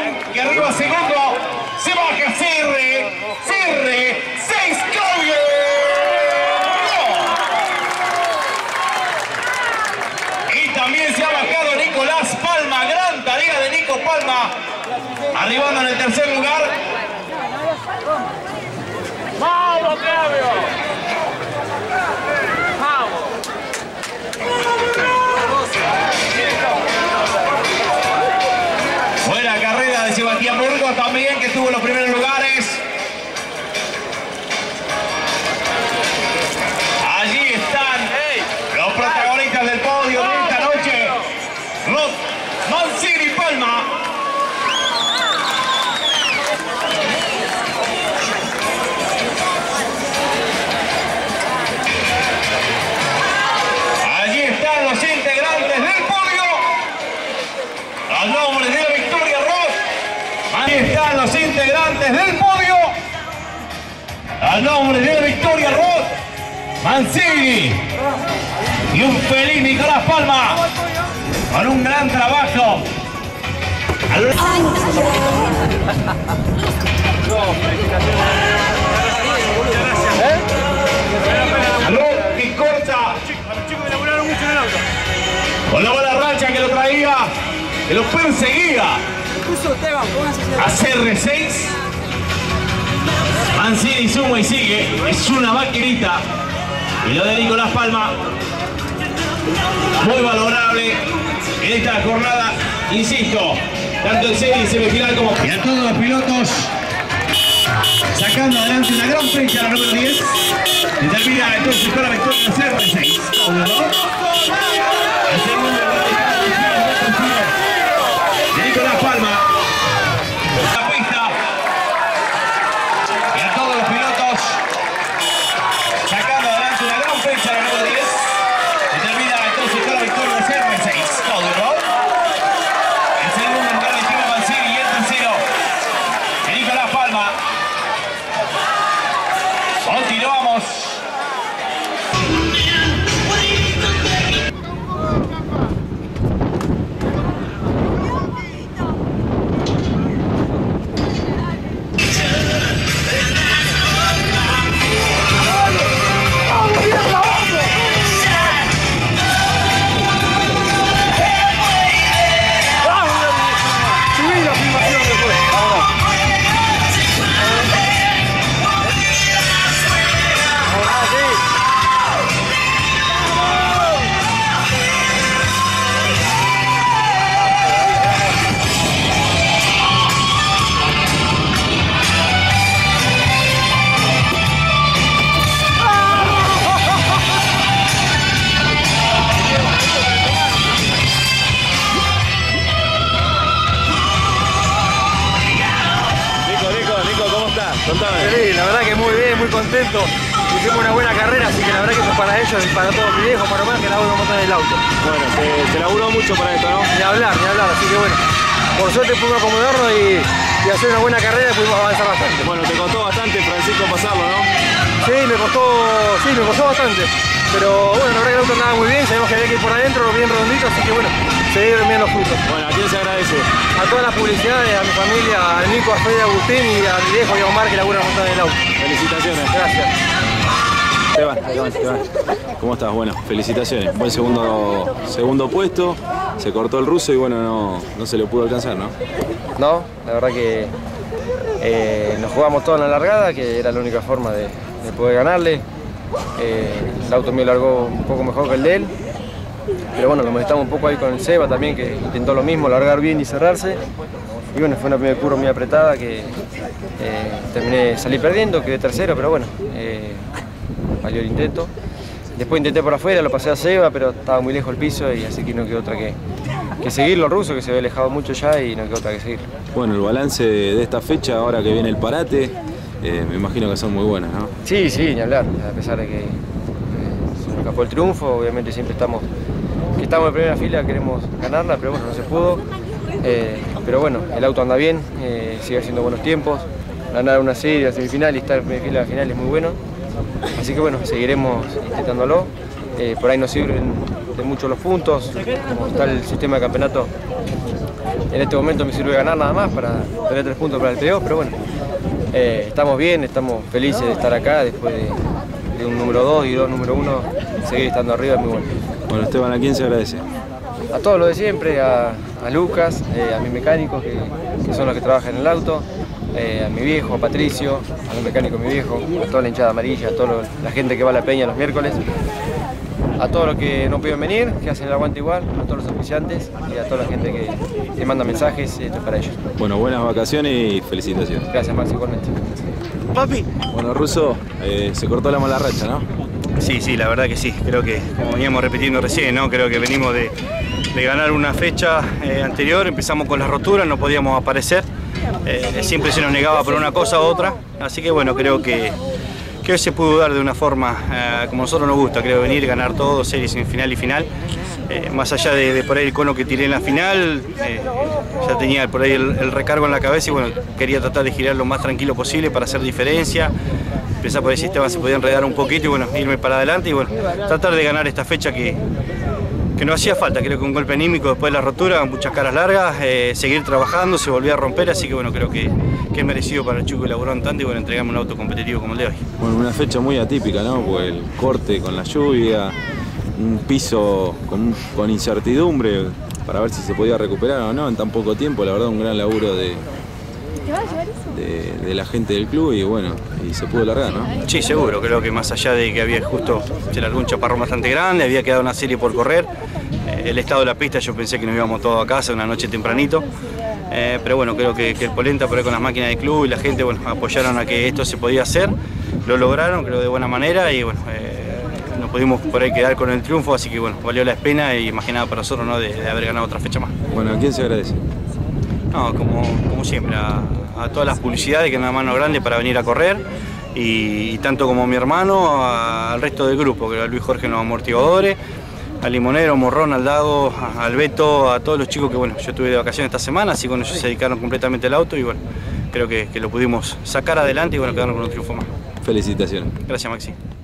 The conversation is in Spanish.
Y arriba segundo. Se baja Cerre. Cerre. 6 cambios. Y también se ha bajado Nicolás Palma. Gran tarea de Nico Palma. Arribando en el tercer lugar. ¡Vamos, Claudio! ¡Vamos! Buena carrera de Sebastián Burgos también, que estuvo en los primeros lugares. Allí están los protagonistas del podio de esta noche. Mancini Palma. Allí están los integrantes del podio. Los nombres de la Victoria Roth. Allí están los integrantes del podio. Al nombre de la Victoria Roth, Mancini y un feliz Nicolás Palma con un gran trabajo. Roth que corta con la buena racha que lo traía, que lo perseguía a CR6. Mancini suma y sigue, es una maquinita. Y lo de Nicolás Palma, muy valorable en esta jornada, insisto, tanto en serie y semifinal como... Y a todos los pilotos, sacando adelante una gran fecha, la número 10, y termina entonces con la victoria de CR6. El segundo de Nicolás Palma. La pista. Y a todos los pilotos, sacando adelante una gran fecha, la número 10, y termina entonces con la victoria de CR6. El segundo lugar de Timo Mancini y el tercero de Nicolás Palma. Continuamos. Sí, la verdad que muy bien, muy contento. Hicimos una buena carrera, así que la verdad que eso es para ellos y para todos mis viejos, para más que laburan un montón en el auto. Bueno, se laburó mucho para esto, ¿no? Ni hablar, así que bueno. Por suerte pudimos acomodarnos y hacer una buena carrera y pudimos avanzar bastante. Bueno, te costó bastante, Francisco, pasarlo, ¿no? Sí, me costó bastante. Pero bueno, la verdad que el auto andaba muy bien, sabíamos que había que ir por adentro, bien redondito, así que bueno, se dieron bien los frutos. Bueno, ¿a quién se agradece? A todas las publicidades, a mi familia, a Nico, a Fede, a Agustín y a mi viejo y a Omar que laburan un montón en el auto. Felicitaciones. Gracias. Esteban. ¿Cómo estás? Bueno, felicitaciones. Buen segundo puesto, se cortó el ruso y bueno, no se le pudo alcanzar, ¿no? No, la verdad que nos jugamos todo en la largada, que era la única forma de poder ganarle. El auto mío largó un poco mejor que el de él, pero bueno, lo molestamos un poco ahí con el Seba también, que intentó lo mismo, largar bien y cerrarse. Y bueno, fue una primera curva muy apretada que salí perdiendo, quedé tercero, pero bueno, valió el intento. Después intenté por afuera, lo pasé a Seba, pero estaba muy lejos el piso y así que no quedó otra que seguirlo al ruso, que se había alejado mucho ya y no quedó otra que seguir. Bueno, el balance de esta fecha, ahora que viene el parate, me imagino que son muy buenas, ¿no? Sí, ni hablar, a pesar de que se nos escapó el triunfo, obviamente siempre estamos en primera fila, queremos ganarla, pero bueno, no se pudo. Pero bueno, el auto anda bien, sigue haciendo buenos tiempos, ganar una serie, la semifinal y estar en primera fila de la final es muy bueno. Así que bueno, seguiremos intentándolo. Por ahí nos sirven de mucho los puntos, como está el sistema de campeonato, en este momento me sirve ganar nada más para tener 3 puntos para el playoff, pero bueno, estamos bien, estamos felices de estar acá después de un número 2 y 2 número 1, seguir estando arriba es muy bueno. Bueno, Esteban, ¿a quién se agradece? A todos los de siempre, a Lucas, a mis mecánicos que son los que trabajan en el auto, a mi viejo, a Patricio, a los mecánicos de mi viejo, a toda la hinchada amarilla, a toda la gente que va a la peña los miércoles, a todos los que no pudieron venir, que hacen el aguante igual, a todos los auspiciantes y a toda la gente que manda mensajes, esto es para ellos. Bueno, buenas vacaciones y felicitaciones. Gracias, Maxi, igualmente. Papi. Bueno, Russo, se cortó la mala racha, ¿no? Sí, la verdad que sí. Creo que, como veníamos repitiendo recién, ¿no? Creo que venimos de ganar una fecha anterior, empezamos con las roturas, no podíamos aparecer. Siempre se nos negaba por una cosa u otra. Así que bueno, creo que hoy se pudo dar de una forma como a nosotros nos gusta. Creo venir, ganar todo, serie, semifinal y final. Más allá de por ahí el cono que tiré en la final, ya tenía por ahí el recargo en la cabeza y bueno, quería tratar de girar lo más tranquilo posible para hacer diferencia. Pensar por el sistema se podía enredar un poquito y bueno, irme para adelante y bueno, tratar de ganar esta fecha que nos hacía falta. Creo que un golpe anímico después de la rotura, muchas caras largas, seguir trabajando, se volvió a romper, así que bueno, creo que es merecido para el chico que elaboró tanto y bueno, entregamos un auto competitivo como el de hoy. Bueno, una fecha muy atípica, ¿no? Pues el corte con la lluvia, un piso con incertidumbre para ver si se podía recuperar o no en tan poco tiempo. La verdad, un gran laburo de la gente del club y bueno, y se pudo largar, ¿no? Sí, seguro. Creo que más allá de que había justo, se largó un chaparrón bastante grande, había quedado una serie por correr. El estado de la pista, yo pensé que nos íbamos todos a casa una noche tempranito. Pero bueno, creo que el Polenta por ahí con las máquinas del club y la gente, bueno, apoyaron a que esto se podía hacer. Lo lograron, creo, de buena manera y bueno, nos pudimos por ahí quedar con el triunfo, así que bueno, valió la pena y más que nada para nosotros, ¿no? de haber ganado otra fecha más. Bueno, ¿a quién se agradece? No, como siempre, a todas las publicidades que dan una mano grande para venir a correr y tanto como mi hermano, al resto del grupo, que era Luis Jorge en los amortiguadores, al Limonero, Morrón, al Dago, al Beto, a todos los chicos que bueno, yo estuve de vacaciones esta semana, así que bueno, ellos se dedicaron completamente al auto y bueno, creo que lo pudimos sacar adelante y bueno, quedarnos con un triunfo más. Felicitaciones. Gracias, Maxi.